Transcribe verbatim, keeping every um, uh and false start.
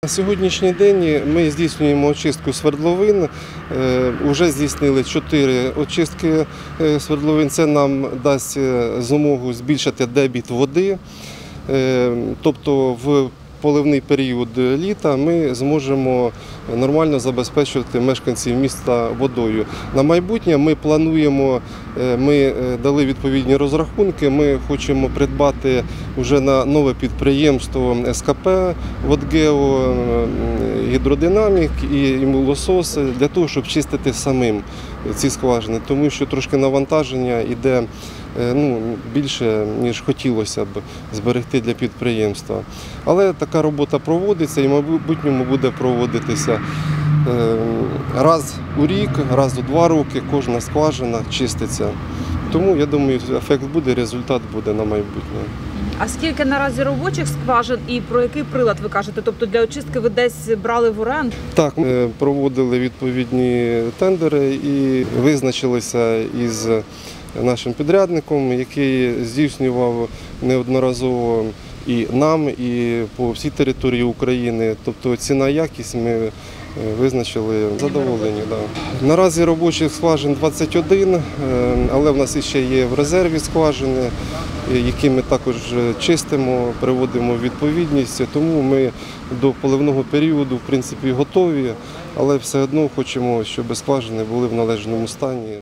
На сьогоднішній день ми здійснюємо очистку свердловин. Вже здійснили чотири очистки свердловин. Це нам дасть змогу збільшити дебіт води. Тобто в поливний період літа ми зможемо нормально забезпечувати мешканців міста водою. На майбутнє ми плануємо, ми дали відповідні розрахунки, ми хочемо придбати вже на нове підприємство ес ка пе «Водгео», гідродинамік і імулосос для того, щоб чистити самим ці скважини, тому що трошки навантаження йде ну, більше, ніж хотілося б зберегти для підприємства. Але така робота проводиться і в майбутньому буде проводитися раз у рік, раз у два роки кожна скважина чиститься. Тому, я думаю, ефект буде, результат буде на майбутнє. А скільки наразі робочих скважин і про який прилад ви кажете? Тобто для очистки ви десь брали в оренду? Так, ми проводили відповідні тендери і визначилися із нашим підрядником, який здійснював неодноразово і нам, і по всій території України. Тобто ціна, якість ми визначили задоволені. Да. Наразі робочих скважин двадцять один, але в нас ще є в резерві скважини, які ми також чистимо, приводимо в відповідність. Тому ми до поливного періоду в принципі готові, але все одно хочемо, щоб скважини були в належному стані.